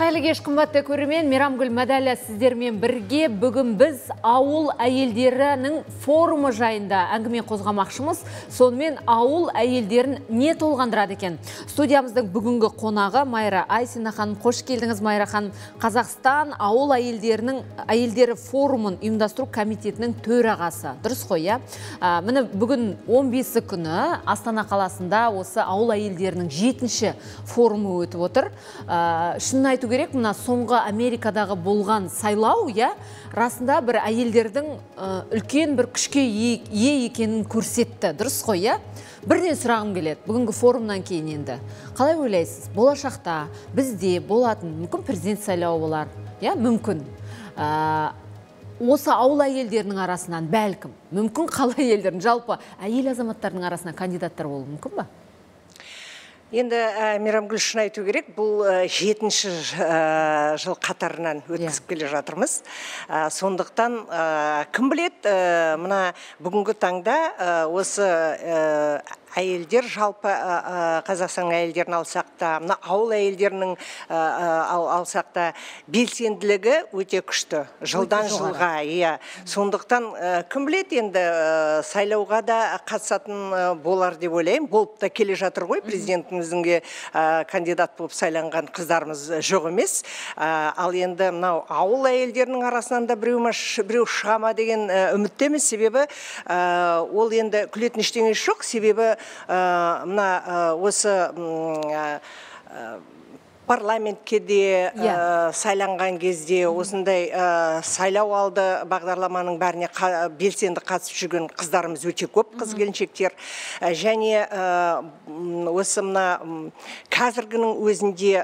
Қайлы кеш қымбатты көрермен, Мейрамгүл Мәдәлия сіздермен бірге. Бүгін біз ауыл әйелдерінің форумы жайында әңгіме қозғамақшымыз. Сонымен ауыл әйелдерін не толғандырады екен? Студиямыздың бүгінгі қонағы Майра Айсина ханым. Қош келдіңіз, Майра ханым. Қазақстан ауыл әйелдері форумын ұйымдастыру комитетінің төрағасы. Дұрыс қой, иә? Міне бүгін 15 күні Астана қаласында осы ауыл әйелдерінің 7-ші форумы өтіп отыр. Шынын айту керек, мына соңғы Америкадағы болған сайлау, я, расында бір әйелдердің үлкен бір күшке ие екенін көрсетті. Дұрыс қой, я? Бірден сұрағым келеді, бүгінгі форумнан кейін енді. Қалай ойлайсыз? Болашақта бізде болатын, мүмкін президент сайлауы болар, я, мүмкін. Осы ауыл әйелдерінің арасынан бәлкім, мүмкін қала әйелдердің, жалпы әйел азаматтардың арасынан кандидаттар болуы мүмкін ба? Енді Мейрамгүл, шын айту керек, бұл 7-ші жыл қатарынан өткізіп келе жатырмыз. Сондықтан кім білет, мына бүгінгі таңда осы әйелдер, жалпы Қазақстан әйелдерін алсақта, мына ауыл әйелдерінің алсақта белсенділігі өте күшті. Жылдан жылға, иә. Сондықтан кім білет, енді сайлауға да қатысатын болар деп ойлаймын. Болып та келе жатыр ғой, президентімізге кандидат болып сайланған қыздарымыз жоқ емес. Ал енді мынау ауыл әйелдерінің арасынан да біреу шығама деген үміттеміз. Себебі ол енді күлетін ештеңе жоқ. Себебі мына осы парламентке де сайланған кезде осындай сайлау алды бағдарламаның бәріне белсенді қатысып жүрген қыздарымыз өте көп, қыз-келіншектер. Және осы мына қазіргінің өзінде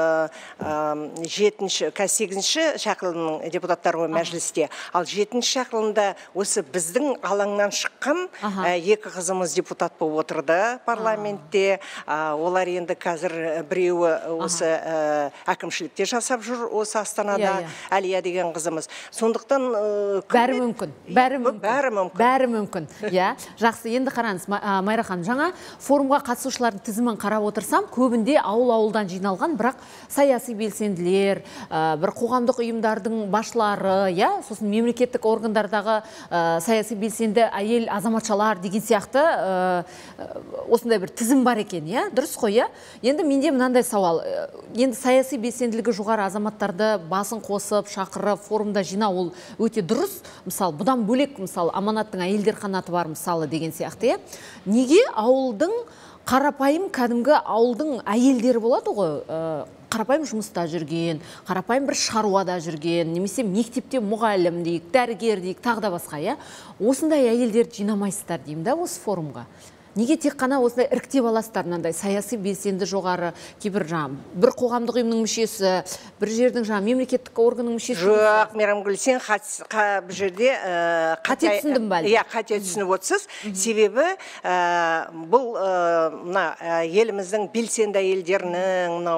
8-ші шақырылымның депутаттары мәжілісте, ал 7-ші шақырылымда осы біздің алаңнан шыққан екі қызымыз депутат болып отырды парламентте. Олар енді қазір біреуі осы әкімшілікте жасап жүр осы Астанада, Әлия деген қызымыз. Сондықтан бәрі мүмкін. Бәрі мүмкін. Жақсы, енді қараңыз, Майра ханым, жаңа форумға қатысушылардың тізімін қарап отырсам, көбінде ауыл-ауылдан жиналған, бірақ саяси белсенділер, бір қоғамдық ұйымдардың басшылары, сосын мемлекеттік органдардағы саяси белсенді әйел азаматшалар деген сияқты осындай бір тізім бар екен, дұрыс қой, енді менде мынандай сауал. Енді саяси белсенділігі жоғары азаматтарды басын қосып, шақырып, форумда жинау ол өте дұрыс. Мысалы, бұдан бөлек, мысалы, аманаттың әйелдер қанаты бар, мысалы, деген сияқты. Неге ауылдың қарапайым, кәдімгі ауылдың әйелдері болады ғой? Қарапайым жұмыста жүрген, қарапайым бір шаруада жүрген, немесе мектепте мұғалім дейік, дәрігер дейік, тағы да басқа, осындай әйелдерді жинамайсыздар деймін да осы форумға. Неге тек қана осындай іріктеп аласыздар, мынандай саяси белсенді жоғары, кейбір бір қоғамдық ұйымның мүшесі, бір жердің мемлекеттік органның мүшесі? Жоқ, Мейрамгүл, сен бұл жерде қате түсіндім бәлі. Қате түсініп отырсыз. Себебі бұл еліміздің белсенді әйелдерінің,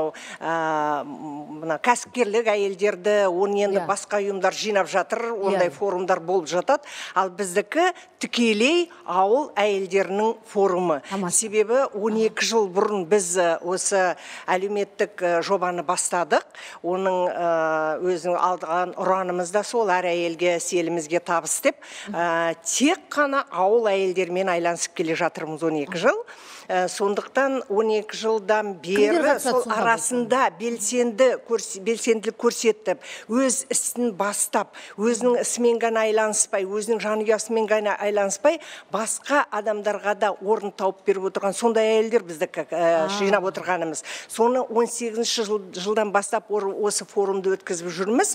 кәсіпкерлік әйелдерді, оны енді басқа ұйымдар жинап жатыр, ондай форумдар болып жатады. Ал біздікі тікелей ауыл әйелдерінің форумы. Себебі 12 жыл бұрын біз осы әлеуметтік жобаны бастадық. Оның өзінің алдыған ұранымыз да сол, әр әйелге, елімізге табыс деп. Тек қана ауыл әйелдермен айланысып келе жатырмыз 12 жыл. Сондықтан 12 жылдан бері сол арасында белсенділік көрсетіп, өз ісін бастап, өзінің ісімен ғана айланыспай, өзінің жанұясымен ғана айланыспай, басқа адамдарға да орын тауып беріп отырған сондай әйелдер бізді жинап отырғанымыз. Соны 18-ші жылдан бастап осы форумды өткізіп жүрміз.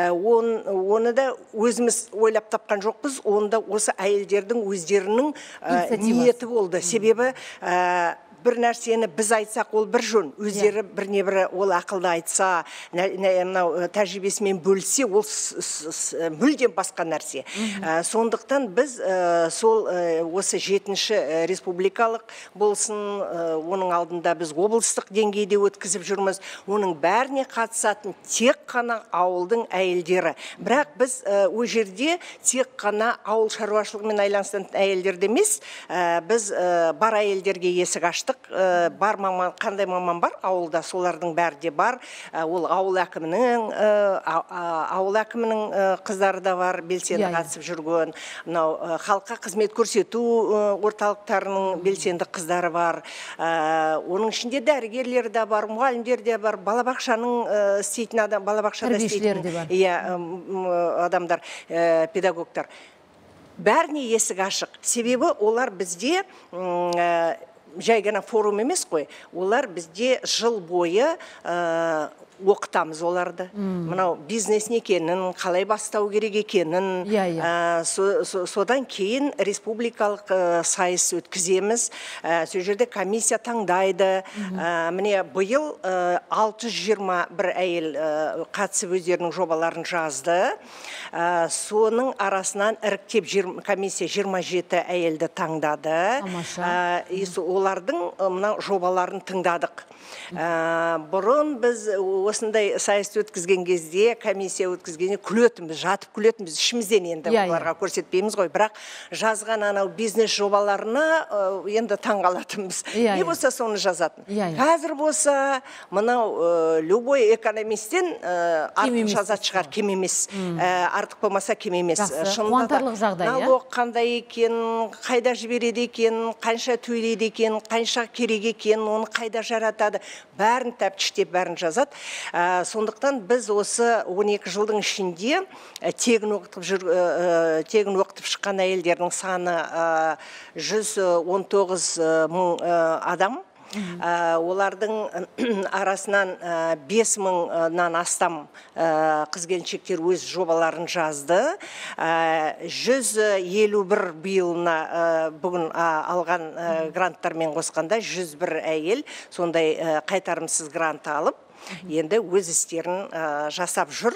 Оны да өзіміз ойлап тапқан жоқпыз, оны да осы әйелдердің өздерінің ниеті болды. Себебі бір нәрсені біз айтсақ, ол бір жөн. Өздері біріне-бірі ол ақылды айтса, тәжірибесімен бөлсе, ол мүлдем басқа нәрсе. Сондықтан біз сол осы 7-ші республикалық болсын, оның алдында біз облыстық деңгейде өткізіп жүрміз. Оның бәріне қатысатын тек қана ауылдың әйелдері. Бірақ біз о жерде тек қана ауыл шаруашылығымен айланысатын әйелдерді емес, біз бар әйелдерге есік аштық. аштық. Бар маман, қандай маман бар ауылда, солардың бәрі де бар. Ол ауыл әкімінің қыздары да бар, белсенді қатысып жүрген. Халыққа қызмет көрсету орталықтарының белсенді қыздары бар. Оның ішінде дәрігерлер де бар, мұғалімдер де бар, балабақшаның істейтін адам, балабақшада істейтін адамдар, педагогтар. Бәріне есік ашық. Себебі олар бізде жай ғана форум емес қой. Олар бізде жыл бойы оқытамыз оларды. Мынау бизнес не екенін, қалай бастау керек екенін. Содан кейін республикалық сайыс өткіземіз. Сол жерде комиссия таңдайды. Міне биыл 621 әйел қатысып өздерінің жобаларын жазды. Соның арасынан іріктеп комиссия 27 әйелді таңдады. Олардың мына жобаларын тыңдадық. Бұрын біз осындай сайысты өткізген кезде, комиссия өткізгенде күлетінбіз, жатып күлетінбіз, ішімізден енді оларға көрсетпейміз ғой, бірақ жазған анау бизнес жобаларына енді таңғалатынбыз. Не болса соны жазатын. Қазір болса, мынау любой экономистен артық жазат шығар, кем емес. Артық болмаса кем емес. Қуантарлық жағдай, налог қандай екен, қайда жібереді екен, қанша төлейді екен, қанша керек екен, оны қайда жаратады, бәрін тәптіштеп бәрін жазады. Сондықтан біз осы 12 жылдың ішінде тегін оқытып шыққан әйелдердің саны 119 мың адам. Олардың арасынан 5 мыңнан астам қыз-келіншектер өз жобаларын жазды. 151 биылына бүгін алған гранттармен қосқанда 101 әйел сондай қайтарымсыз грант алып, енді өз істерін жасап жүр.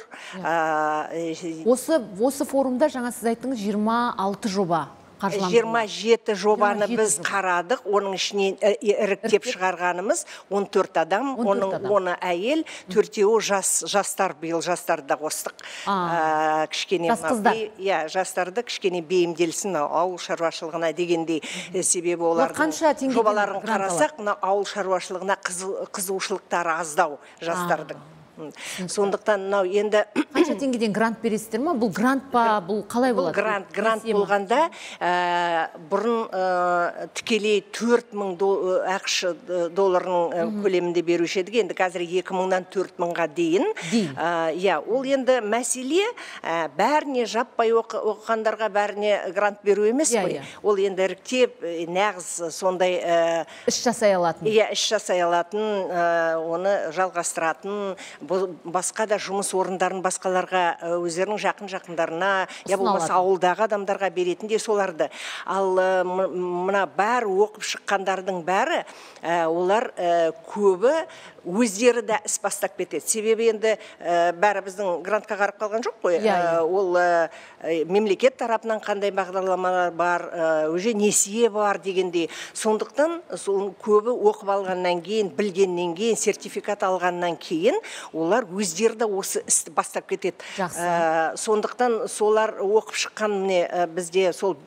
Осы форумда жаңа сіз айттыңыз 26 жоба. 27 жобаны біз қарадық, оның ішінен іріктеп шығарғанымыз 14 адам, оның 10 әйел, 4-еуі жастар, биыл жастарды да қостық. Жас қыздар. Жастарды кішкене бейімделсін ауыл шаруашылығына дегендей, себебі олардың жобаларын қарасақ, ауыл шаруашылығына қызығушылықтары аздау жастардың. Сондықтан енді қанша теңгеден грант бересіздер ма? Бұл грант па, бұл қалай болады? Грант болғанда бұрын тікелей 4000 ақш долларының көлемінде беруші едік. Енді қазір 2000-нан 4000-ға дейін. Ол енді мәселе бәріне жаппай оқығандарға бәріне грант беру емес қой. Ол енді іріктеп, нағыз сондай іс жасай алатын. Іс жасай алатын, оны жалғастыратын, басқа да жұмыс орындарын басқаларға, өздерінің жақындарына, я болмаса ауылдағы адамдарға беретінде соларды. Ал мына бәрі оқып шыққандардың бәрі, олар көбі өздері де іс бастап кетеді. Себебі енді бәрі біздің грантқа қарап қалған жоқ қой. Ол мемлекет тарапынан қандай бағдарламалар бар, өже несие бар дегендей. Сондықтан көбі оқып алғаннан кейін, білгеннен кейін, сертификат алғаннан кейін, олар өздері де осы істі бастап кетеді. Сондықтан солар оқып шыққан бізде сол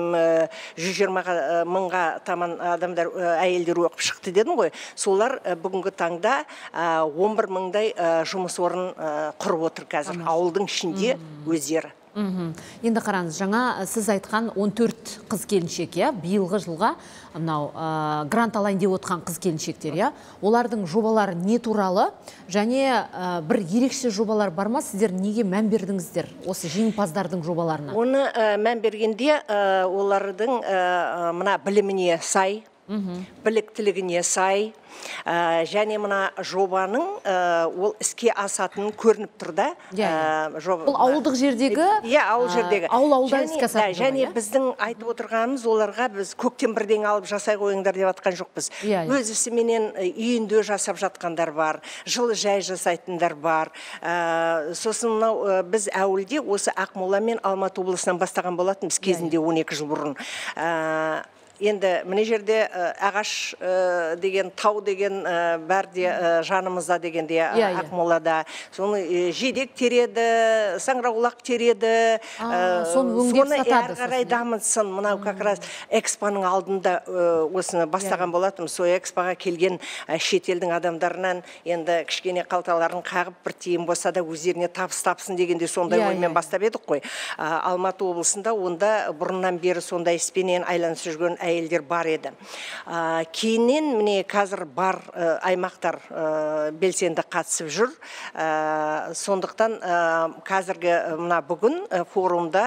120 мыңға таман адамдар, әйелдер оқып шықты дедім ғой. Солар бүгінгі таңда 11 мыңдай жұмыс орын құрып отыр қазір, ауылдың ішінде өздері. Енді қараңыз, жаңа сіз айтқан 14 қыз-келіншек, биылғы жылға грант алайын деп отқан қыз-келіншектер, олардың жобалары не туралы, және бір ерекше жобалар бар ма? Сіздер неге мән бердіңіздер осы жеңімпаздардың жобаларына? Оны мән бергенде олардың мына біліміне сай, біліктілігіне сай, және мына жобаның ол іске асатынын көрініп тұр да. Бұл ауылдық жердегі? Ауыл жердегі. Ауыл-ауылда іске асатын. Және біздің айтып отырғанымыз, оларға біз көктем бірден алып жасай қойыңдар деп атқан жоқпыз. Өз ісіменен үйінде жасап жатқандар бар, жылы жай жасайтындар бар. Сосын біз әуелде осы Ақмола мен Алматы облысынан бастаған болатынбыз кезінде 12 жыл бұрын. енді міне жерде ағаш деген, тау деген бәрде жанымызда дегенде Ақмолада. Соны жидек тереді, саңырауқұлақ тереді. Соны әрі қарай дамытсын. Мынау как раз экспоның алдында осыны бастаған болатым. Сол экспоға келген шетелдің адамдарынан енді кішкене қалталарын қағып бір тиын болса да өздеріне табыс тапсын дегенде сондай оймен бастап едік қой. Алматы облысында онда бұрыннан бері сондай іспенен айланысып жүрген әйелдер бар еді. Кейіннен міне қазір бар аймақтар белсенді қатысып жүр. Сондықтан қазіргі мына бүгін форумда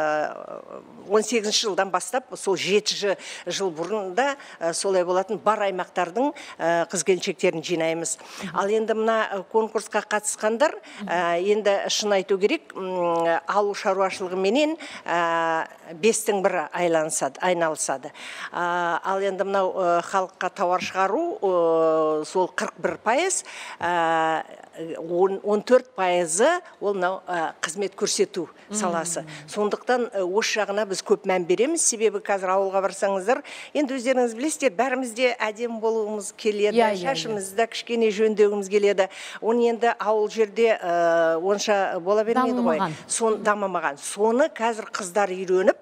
18 жылдан бастап, сол 7 жыл бұрында солай болатын бар аймақтардың қыз-келіншектерін жинаймыз. Ал енді мына конкурсқа қатысқандар, енді шын айту керек, ауыл шаруашылығы менен 5-тің бірі айналысады. Ал енді мынау халыққа тауар шығару, сол 41%, 14% ол мынау қызмет көрсету саласы. Сондықтан осы жағына біз көп мән береміз. Себебі қазір ауылға барсаңыздар, енді өздеріңіз білесіздер, бәрімізде әдемі болуымыз келеді, шашымызда кішкене жөндегіміз келеді. Оны енді ауыл жерде онша бола бермейді ғой. Дамымаған. Соны қазір қыздар үйреніп,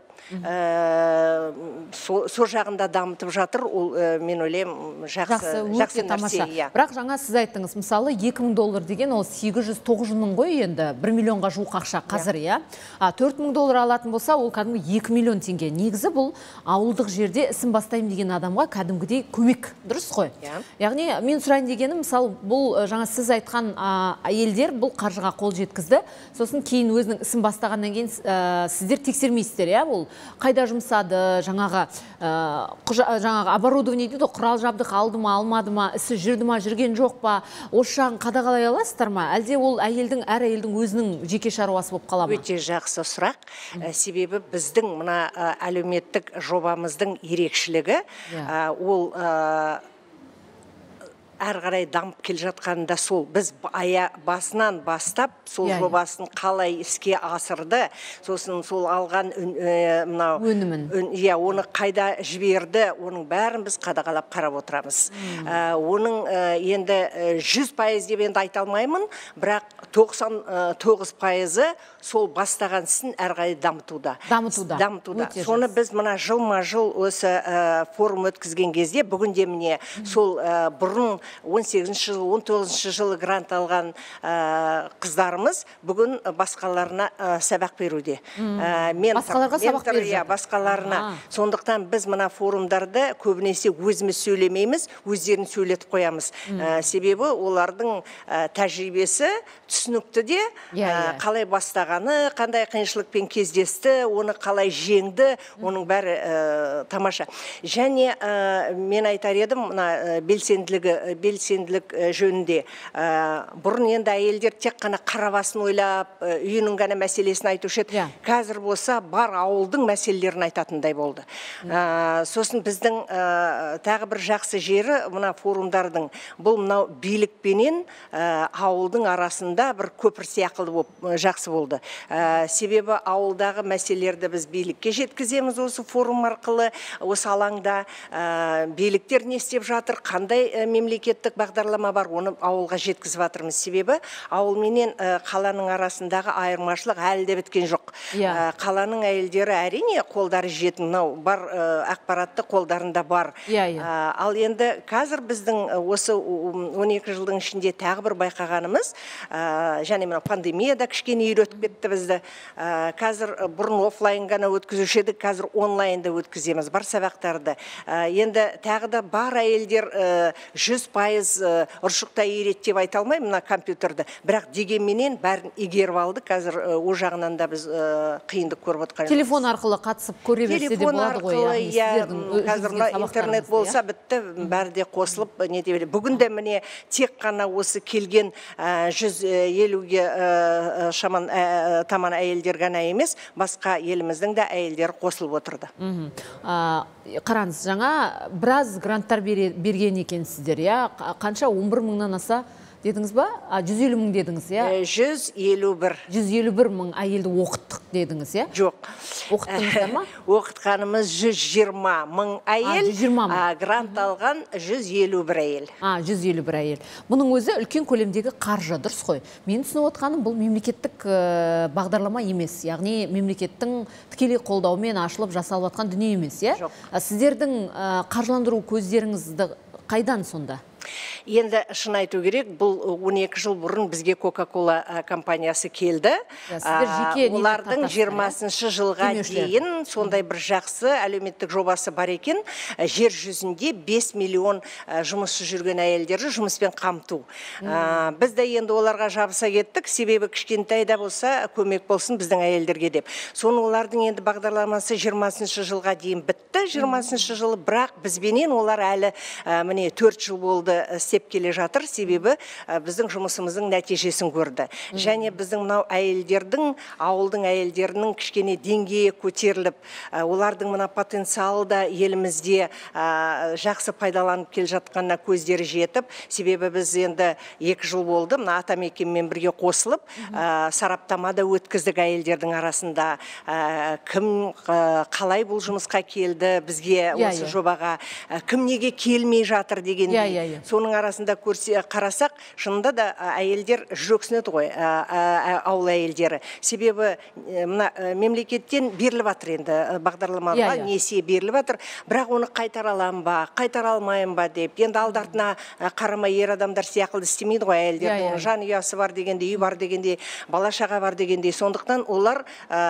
со жағында дамытып жатыр. Ол мен ойлаймын жақсы нәрсе. Бірақ жаңа сіз айттыңыз, мысалы $2000 деген ол 800-900 мың ғой, енді 1 миллионға жуық ақша қазір, $4000 алатын болса, ол кәдімгі 2 миллион теңге. Негізі бұл ауылдық жерде ісін бастаймын деген адамға кәдімгідей көмек, дұрыс қой? Яғни мен сұрайын дегенім, мысалы бұл жаңа сіз айтқан әйелдер бұл қаржыға қол жеткізді, сосын кейін өзінің ісін бастағаннан кейін сіздер тексермейсіздер, бұл қайда жұмсады, жаңағы оборудование дейді, құрал жабдық алды ма, алмады ма, ісі жүрді ма, жүрген жоқ па, осы жағын қадағалай аласыздар ма? Әлде ол әр әйелдің өзінің жеке шаруасы болып қала ма? Өте жақсы сұрақ. Себебі біздің мына әлеуметтік жобамыздың ерекшілігі ол әрі қарай дамып келе жатқанында сол біз басынан бастап сол жобасын қалай іске асырды, сосын сол алған өнімін, оны қайда жіберді, оның бәрін біз қадағалап қарап отырамыз. Оның енді 100% деп енді айта алмаймын, бірақ 99% сол бастаған ісін әрі қарай дамытуда. Соны біз мына жылма-жыл осы форум өткізген кезде, бүгінде міне сол бұрын 18-ші жыл, 19-ші жылы грант алған қыздарымыз бүгін басқаларына сабақ беруде. Басқаларға сабақ беруде? Басқаларына. Сондықтан біз мына форумдарды көбінесе өзіміз сөйлемейміз, өздерін сөйлетіп қоямыз. Себебі олардың тәжірибесі түсінікті де, қалай бастағаны, қандай қиыншылықпен кездесті, оны қалай жеңді, оның бәрі тамаша. Және мен айтар едім, белсенділік жөнінде. Бұрын енді әйелдер тек қана қарабасын ойлап, үйінің ғана мәселесін айтушы еді. Қазір болса бар ауылдың мәселелерін айтатындай болды. Сосын біздің тағы бір жақсы жері мына форумдардың, бұл мынау билікпенен ауылдың арасында бір көпір сияқылы болып жақсы болды. Себебі ауылдағы мәселелерді біз билікке жеткіземіз осы форум арқылы, осы алаңда. Биліктер не істеп жатыр, қандай мемлекеттік бағдарлама бар, оны ауылға жеткізіп жатырмыз. Себебі ауыл менен қаланың арасындағы айырмашылық әлі де біткен жоқ. Қаланың әйелдері әрине қолдары жетін, бар ақпаратты қолдарында бар. Ал енді қазір біздің осы 12 жылдың ішінде тағы бір байқағанымыз, және пандемияда кішкене үйретіп кетті бізді. Қазір бұрын офлайн ғана өткізуші едік, қазір онлайнда өткіземіз бар сабақтарды. Енді тағы да бар әйелдер 100% ұршықта үйрет деп айта алмаймын мына компьютерді, бірақ дегенменен бәрін игеріп алды. Қазір о жағынан да біз қиындық көріп отырған. Телефон арқылы қатысып көре берсе де болады ғой. Қазір интернет болса бітті, бәрі де қосылып не деп. Бүгін де міне тек қана осы келген 150-ге шаман таман әйелдер ғана емес, басқа еліміздің де әйелдері қосылып отырды. Қараңыз, жаңа біраз гранттар берген екенсіздер, қанша 11 мыңнан аса дедіңіз ба? 150 мың дедіңіз, иә? 151. 151 мың әйелді оқыттық дедіңіз, иә? Жоқ. Оқыттыңыздар ма? Оқытқанымыз 120 мың әйел, 120 мың. Грант алған 151 әйел. 151 әйел. Бұның өзі үлкен көлемдегі қаржы, дұрыс қой. Мен түсініп отқаным, бұл мемлекеттік бағдарлама емес, яғни мемлекеттің тікелей қолдауымен ашылып жасалып жатқан дүние емес, иә? Жоқ. Сіздердің қаржыландыру көздеріңізді қайдан сонда? Енді шын айту керек, бұл 12 жыл бұрын бізге Coca-Cola компаниясы келді. Олардың 20-шы жылға дейін сондай бір жақсы әлеуметтік жобасы бар екен. Жер жүзінде 5 миллион жұмыссыз жүрген әйелдерді жұмыспен қамту. Біз де енді оларға жабыса кеттік, себебі кішкентай да болса көмек болсын біздің әйелдерге деп. Соны олардың енді бағдарламасы 20-шы жылға дейін бітті. 20-шы жылы, бірақ бізбенен олар әлі міне 4 жыл болды істеп келе жатыр, себебі біздің жұмысымыздың нәтижесін көрді. Және біздің мынау әйелдердің, ауылдың әйелдерінің кішкене деңгейі көтеріліп, олардың мына потенциалы да елімізде жақсы пайдаланып келе жатқанына көздері жетіп, себебі біз енді 2 жыл болды, мына атамекенмен бірге қосылып, сараптама да өткіздік әйелдердің арасында. Кім қалай бұл жұмысқа келді, бізге осы жобаға, кім неге келмей жатыр дегендей. Соның арасында қарасақ, шынында да әйелдер жүрексінеді ғой, ауыл әйелдері. Себебі мемлекеттен беріліп жатыр енді бағдарламаға, несие беріліп жатыр, бірақ оны қайтара аламын ба, қайтара алмайын ба деп. Енді алдартына қарамай ер адамдар сияқылды істемейді ғой, әйелдердің жан ұясы бар дегенде, үй бар дегенде, бала шаға бар дегенде. Сондықтан олар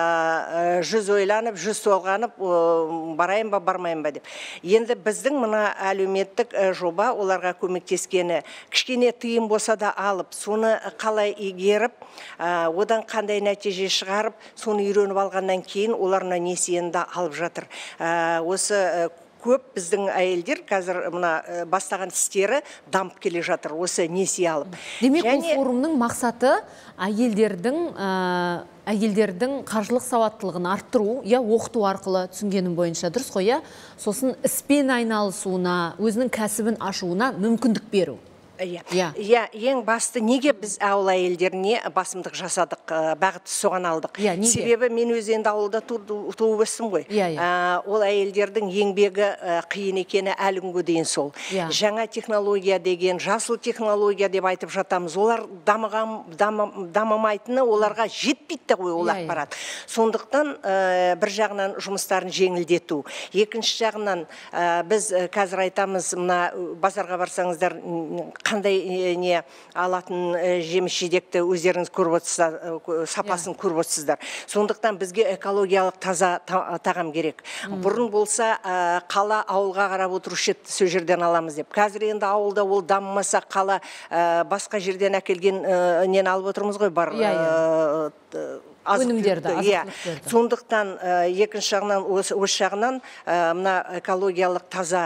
100 ойланып, 100 толғанып, барайын ба, бармайын ба деп. Енді біздің мына әлеуметтік жоба оларға көмектескені, кішкене тыйым болса да алып, соны қалай игеріп, одан қандай нәтиже шығарып, соны үйреніп алғаннан кейін оларына несиені алып жатыр. Осы көп біздің әйелдер қазір мына бастаған істері дамып келе жатыр, осы несие алып. Демек, бұл форумның мақсаты әйелдердің қаржылық сауаттылығын арттыру, оқыту арқылы, түсінгенім бойынша, дұрыс қой, сосын іспен айналысуына, өзінің кәсібін ашуына мүмкіндік беру. Ең басты, неге біз ауыл әйелдеріне басымдық жасадық, бағытты соған алдық? Себебі мен өз енді ауылда туып өстім ғой. Ол әйелдердің еңбегі қиын екені әлі күнге дейін сол. Жаңа технология деген, жасыл технология деп айтып жатамыз. Олар дамымайтыны оларға жетпейді ғой ол ақпарат. Сондықтан бір жағынан жұмыстарын жеңілдету. Екінші жағынан біз қазір айтамыз, мына базарға барсаңыздар, қандай не алатын жеміс-жидекті өздеріңіз көріп отырсыздар, сапасын көріп отырсыздар. Сондықтан бізге экологиялық таза тағам керек. Бұрын болса қала ауылға қарап отырушы еді, сол жерден аламыз деп. Қазір енді ауылда ол дамымаса, қала басқа жерден әкелген нені алып отырмыз ғой, бар өнімдерді, азық-түліктерді. Сондықтан екінші жағынан, осы жағынан мына экологиялық таза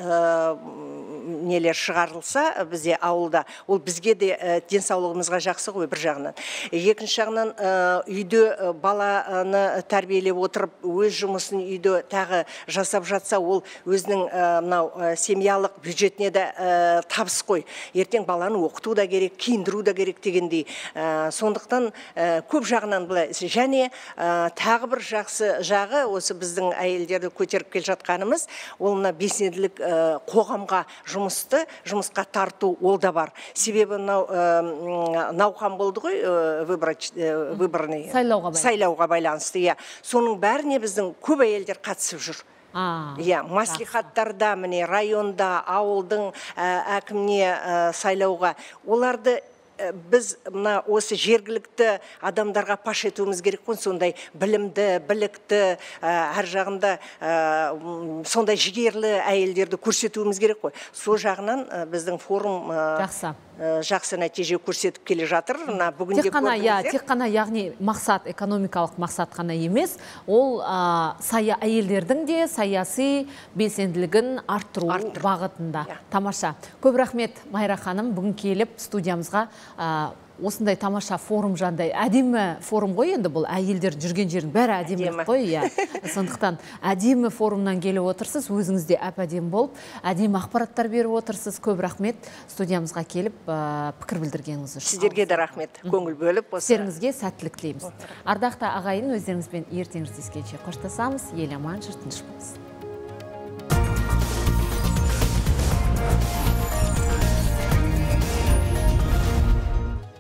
нелер шығарылса бізде ауылда, ол бізге де денсаулығымызға жақсы ғой бір жағынан. Екінші жағынан үйде баланы тәрбиелеп отырып, өз жұмысын үйде тағы жасап жатса, ол өзінің семьялық бюджетіне де табыс қой. Ертең баланы оқыту да керек, киіндіру да керек дегендей. Сондықтан көп жағынан былай. Және тағы бір жақсы жағы, осы біздің әйелдерді көтеріп кел жатқанымыз, ол мына белсенділік қоғамға жұмысқа тарту ол да бар. Себебі науқан болды ғой, выборный сайлауға байланысты. Соның бәріне біздің көп әйелдер қатысып жүр. Маслихаттарда, міне районда, ауылдың әкіміне сайлауға, оларды біз осы жергілікті адамдарға паш етуіміз керек қой, сондай білімді, білікті, әр жағында сондай жігерлі әйелдерді көрсетуіміз керек қой. Сол жағынан біздің форум жақсы нәтиже көрсетіп келе жатыр. Тек қана, яғни мақсат, экономикалық мақсат қана емес, ол әйелдердің де саяси белсенділігін арттыру бағытында. Тамаша. Көп рахмет, Майра ханым, бүгін келіп студиямызға осындай тамаша форум жандай әдемі форум ғой, енді бұл әйелдер жүрген жердің бәрі әдемі ғой, иә. Сондықтан әдемі форумнан келіп отырсыз, өзіңізде әп-әдемі болып, әдемі ақпараттар беріп отырсыз. Көп рахмет студиямызға келіп пікір білдіргеніңіз үшін. Сіздерге де рахмет, көңіл бөліп. Істеріңізге сәттілік тілейміз. Ардақты ағайын, өздеріңізбен ертең жүздескенше қоштасамыз. Ел аман, жұрт тыныш болсын.